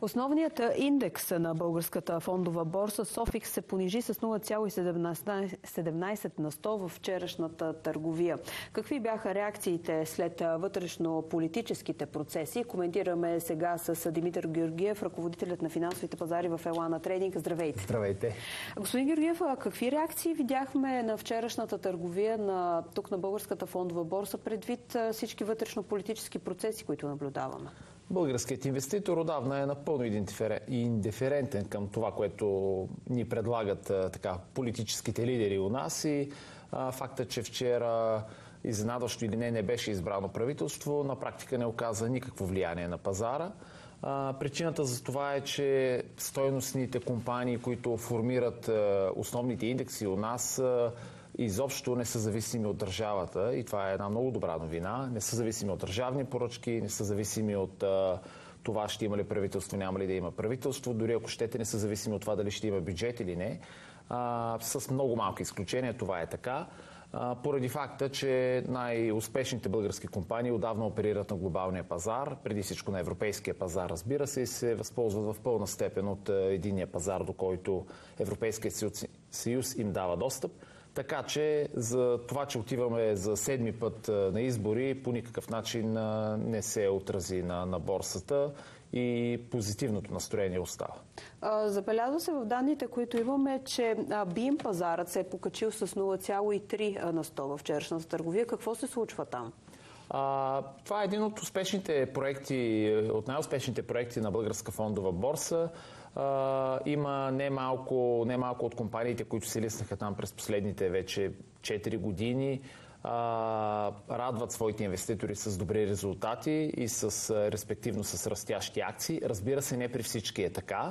Основният индекс на българската фондова борса Софикс се понижи с 0,17 на 100 във вчерашната търговия. Какви бяха реакциите след вътрешно-политическите процеси? Коментираме сега с Димитър Георгиев, ръководителят на финансовите пазари в Елана Трейдинг. Здравейте! Здравейте! Господин Георгиев, какви реакции видяхме на вчерашната търговия тук на българската фондова борса предвид всички вътрешно-политически процеси, които наблюдаваме? Българският инвеститор отдавна е напълно индиферентен към това, което ни предлагат политическите лидери у нас и факта, че вчера изненадващо или не беше избрано правителство, на практика не оказа никакво влияние на пазара. Причината за това е, че стойностните компании, които формират основните индекси у нас, изобщо не са зависими от държавата и това е една много добра новина. Не са зависими от държавни поръчки, не са зависими от това ще има ли правителство, няма ли да има правителство. Дори ако щете, не са зависими от това дали ще има бюджет или не. С много малки изключения това е така. Поради факта, че най-успешните български компании отдавна оперират на глобалния пазар, преди всичко на европейския пазар, разбира се, и се възползват в пълна степен от единния пазар, до който Европейския съюз им дава достъп. Така че за това, че отиваме за седми път на избори, по никакъв начин не се отрази на борсата и позитивното настроение остава. Забелязва се в данните, които имаме, че БИМ пазарът се е покачил с 0,3 на 100 във вчерашната търговия. Какво се случва там? Това е един от успешните проекти, от най-успешните проекти на българска фондова борса. Има немалко от компаниите, които се лиснаха там през последните вече 4 години, радват своите инвеститори с добри резултати и респективно с растящи акции. Разбира се, не при всички е така.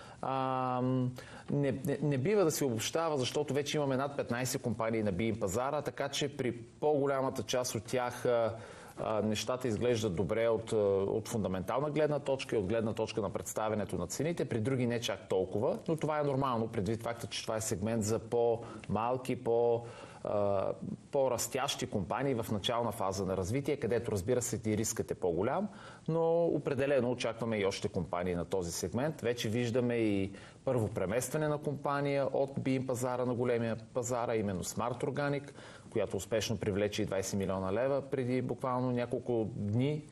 Не бива да се обобщава, защото вече имаме над 15 компании на БИМ пазара, така че при по-голямата част от тях нещата изглеждат добре от фундаментална гледна точка и от гледна точка на представянето на цените, при други не чак толкова, но това е нормално, предвид факта, че това е сегмент за по-малки, по-растящи компании в начална фаза на развитие, където разбира се и рискът е по-голям, но определено очакваме и още компании на този сегмент. Вече виждаме и първо преместване на компания от БИМ пазара на големия пазара, именно Smart Organic, която успешно привлече и 20 милиона лева преди буквално няколко дни.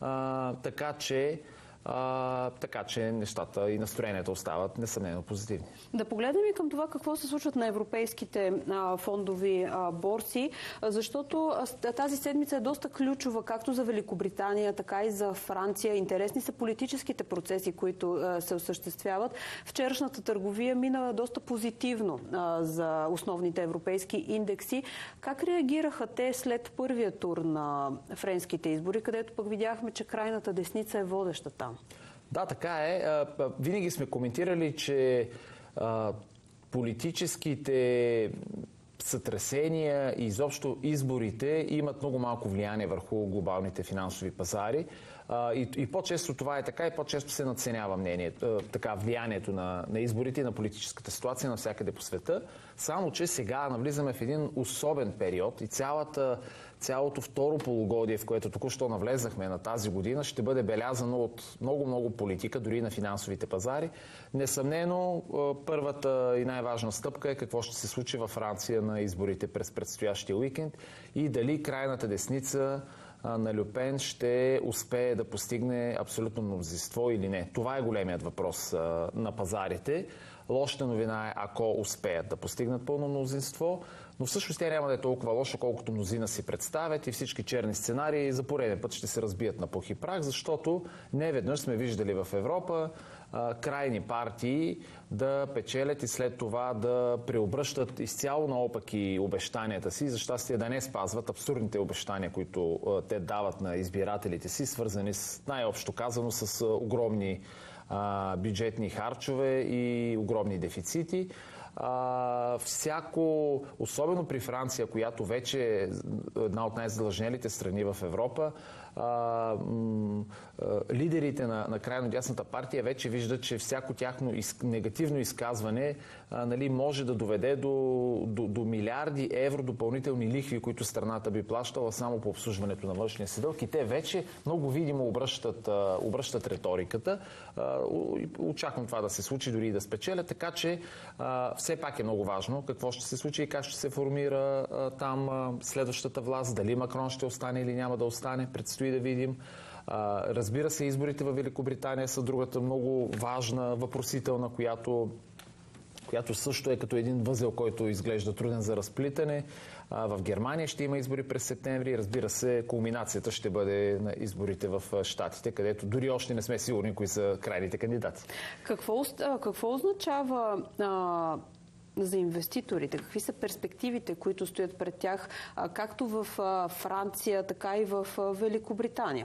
Така че нещата и настроенията остават несъмнено позитивни. Да погледнем и към това какво се случват на европейските фондови борси, защото тази седмица е доста ключова както за Великобритания, така и за Франция. Интересни са политическите процеси, които се осъществяват. Вчерашната търговия мина доста позитивно за основните европейски индекси. Как реагираха те след първия тур на френските избори, където пък видяхме, че крайната десница е водеща там? Да, така е. Винаги сме коментирали, че политическите сътресения и изобщо изборите имат много малко влияние върху глобалните финансови пазари. И по-често това е така и по-често се надценява влиянието на изборите и на политическата ситуация навсякъде по света. Само, че сега навлизаме в един особен период и цялото второ полугодие, в което току-що навлезахме на тази година, ще бъде белязано от много политика, дори на финансовите пазари. Несъмнено, първата и най-важна стъпка е какво ще се случи във Франция на изборите през предстоящия уикенд и дали крайната десница на Льо Пен ще успее да постигне абсолютно мнозинство или не. Това е големият въпрос на пазарите. Лошата новина е, ако успеят да постигнат пълно мнозинство, но всъщност тя няма да е толкова лоша, колкото мнозина си представят и всички черни сценарии за пореден път ще се разбият на пух и прах, защото неведнъж сме виждали в Европа крайни партии да печелят и след това да преобръщат изцяло наопаки обещанията си, за щастие да не спазват абсурдните обещания, които те дават на избирателите си, свързани с, най-общо казано, с огромни бюджетни харчове и огромни дефицити. Особено при Франция, която вече е една от най-задлъжнелите страни в Европа, лидерите на крайно дясната партия вече виждат, че всяко тяхно негативно изказване може да доведе до милиарди евро допълнителни лихви, които страната би плащала само по обслужването на външния си дълг. И те вече много видимо обръщат риториката. Очаквам това да се случи, дори и да спечеля, така че все пак е много важно какво ще се случи и как ще се формира там следващата власт, дали Макрон ще остане или няма да остане, предстои да видим. Разбира се, изборите във Великобритания са другата много важна въпросителна, която също е като един възел, който изглежда труден за разплитане. В Германия ще има избори през септември. Разбира се, кулминацията ще бъде на изборите в Щатите, където дори още не сме сигурни кои са крайните кандидати. Какво означава за инвеститорите? Какви са перспективите, които стоят пред тях, както в Франция, така и в Великобритания?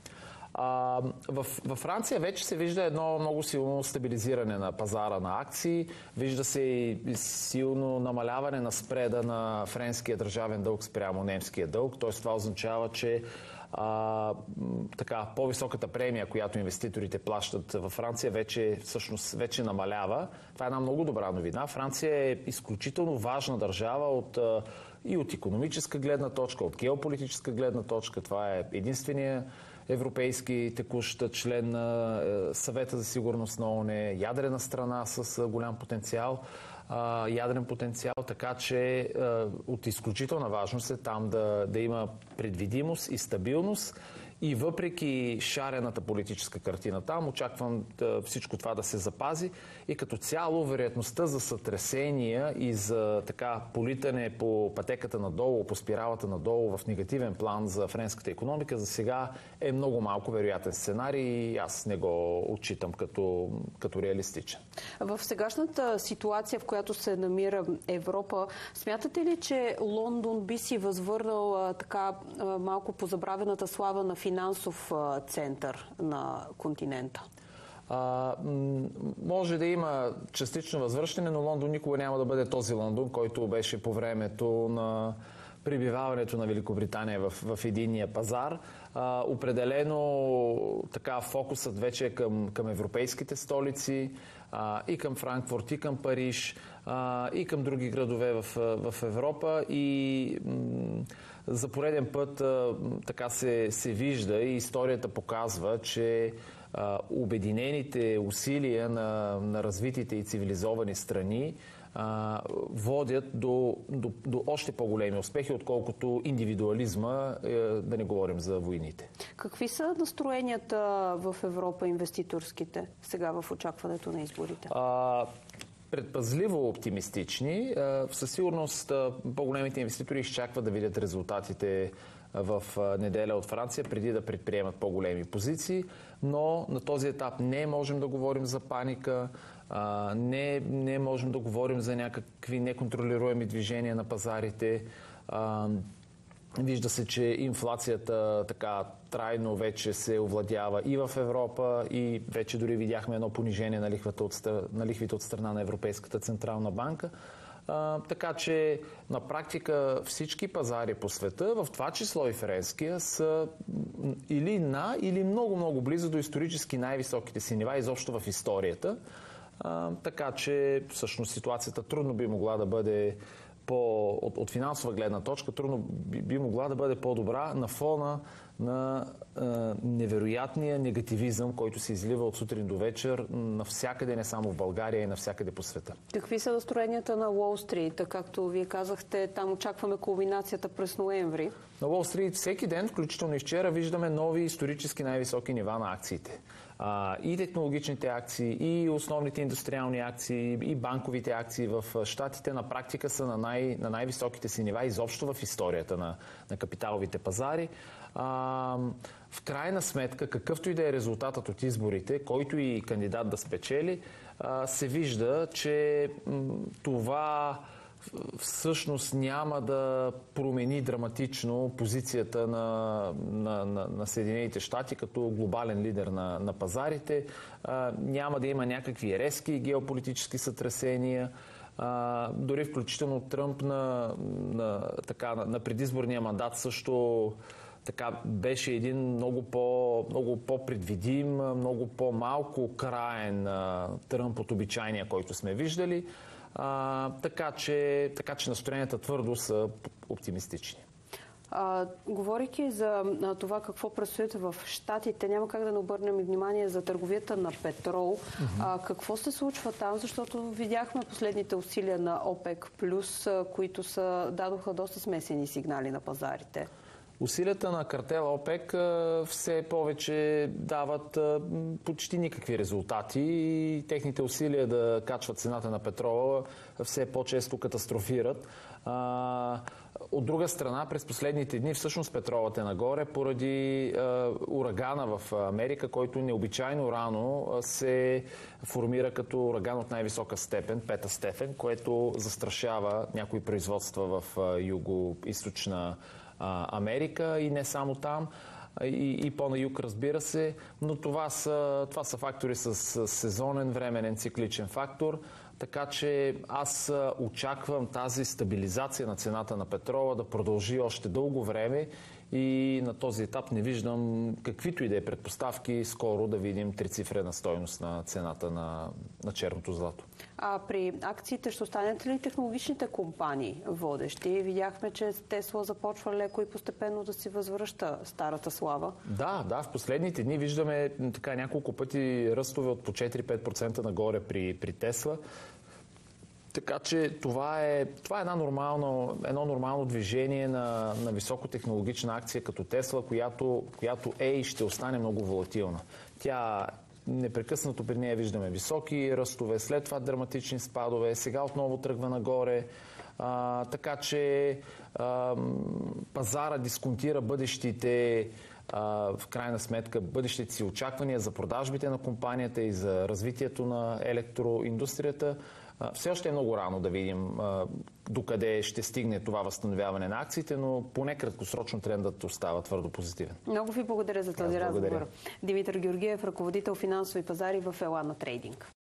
Във Франция вече се вижда едно много силно стабилизиране на пазара на акции. Вижда се и силно намаляване на спреда на френския държавен дълг спрямо немския дълг. Т.е. това означава, че по-високата премия, която инвеститорите плащат във Франция, вече намалява. Това е една много добра новина. Франция е изключително важна държава и от икономическа гледна точка, от геополитическа гледна точка. Това е единствения европейски текущ член на Съвета за сигурност на ООН, ядрена страна с голям потенциал, ядрен потенциал, така че от изключителна важност е там да има предвидимост и стабилност. И въпреки шарената политическа картина там, очаквам всичко това да се запази и като цяло вероятността за сътресения и за политане по пътеката надолу, по спиралата надолу в негативен план за френската икономика за сега е много малко вероятен сценарий и аз не го отчитам като реалистичен. В сегашната ситуация, в която се намира Европа, смятате ли, че Лондон би си възвърнал малко позабравената слава на финансов център на континента? Може да има частично възвръщане, но Лондон никога няма да бъде този Лондон, който беше по времето на прибиваването на Великобритания в единния пазар. Определено фокусът вече е към европейските столици, и към Франкфурт, и към Париж, и към други градове в Европа. И за пореден път се вижда и историята показва, че обединените усилия на развитите и цивилизовани страни водят до още по-големи успехи, отколкото индивидуализма, да не говорим за войните. Какви са настроенията в Европа, инвеститорските, сега в очакването на изборите? Предпазливо оптимистични. Със сигурност по-големите инвеститори изчакват да видят резултатите в неделя от Франция, преди да предприемат по-големи позиции, но на този етап не можем да говорим за паника, не можем да говорим за някакви неконтролируеми движения на пазарите. Вижда се, че инфлацията трайно вече се овладява и в Европа и вече дори видяхме едно понижение на лихвите от страна на Европейската централна банка. Така че на практика всички пазари по света, в това число и френския, са или много близо до исторически най-високите си нива изобщо в историята. Така че всъщност ситуацията трудно би могла да бъде от финансова гледна точка, трудно би могла да бъде по-добра на фона на невероятния негативизъм, който се излива от сутрин до вечер навсякъде, не само в България, и навсякъде по света. Какви са настроенията на Уол Стрит? Както вие казахте, там очакваме кулминацията през ноември. На Уол Стрит всеки ден, включително и вчера, виждаме нови исторически най-високи нива на акциите. И технологичните акции, и основните индустриални акции, и банковите акции в Щатите на практика са на най-високите си нива изобщо в историята на капиталовите пазари. В крайна сметка, какъвто и да е резултатът от изборите, който и кандидат да спечели, се вижда, че това всъщност няма да промени драматично позицията на Съединените щати като глобален лидер на пазарите. Няма да има някакви резки геополитически сътресения. Дори включително Тръмп на предизборния мандат също така беше един много по-предвидим, много по-малко краен Тръмп от обичайния, който сме виждали. Така че настроенията твърдо са оптимистични. Говорейки за това какво предстои в Щатите, няма как да не обърнем и внимание за търговията на петрол. Какво се случва там? Защото видяхме последните усилия на ОПЕК+, които дадоха доста смесени сигнали на пазарите. Усилията на картела ОПЕК все повече дават почти никакви резултати и техните усилия да качват цената на петрола все по-често катастрофират. От друга страна, през последните дни всъщност петролът е нагоре поради урагана в Америка, който необичайно рано се формира като ураган от най-висока степен, пета степен, което застрашава някои производства в юго-източна Америка и не само там, и по-на юг, разбира се, но това са фактори с сезонен, временен, цикличен фактор, така че аз очаквам тази стабилизация на цената на петрола да продължи още дълго време и на този етап не виждам каквито и да е предпоставки скоро да видим трицифрена стойност на цената на черното злато. А при акциите ще останат ли технологичните компании водещи? Видяхме, че Тесла започва леко и постепенно да си възвръща старата слава. Да, в последните дни виждаме така няколко пъти ръстове от по 4-5% нагоре при Тесла. Така че това е едно нормално движение на високотехнологична акция като Тесла, която е и ще остане много волатилна. Тя непрекъснато при нея виждаме високи ръстове, след това драматични спадове, сега отново тръгва нагоре. Така че пазара дисконтира бъдещите, в крайна сметка, бъдещите си очаквания за продажбите на компанията и за развитието на електроиндустрията. Все още е много рано да видим докъде ще стигне това възстановяване на акциите, но поне краткосрочно трендът остава твърдо позитивен. Много ви благодаря за този разговор. Димитър Георгиев, ръководител финансови пазари в Елана Трейдинг.